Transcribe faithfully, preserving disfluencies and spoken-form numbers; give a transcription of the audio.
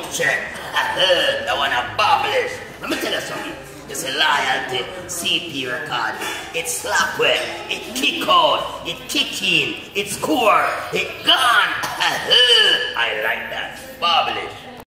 check. That one a babblish. Let me tell you something. It's a loyalty C P record. It slap well, it kick out, it kick in, it score, it gone. I like that. Babblish.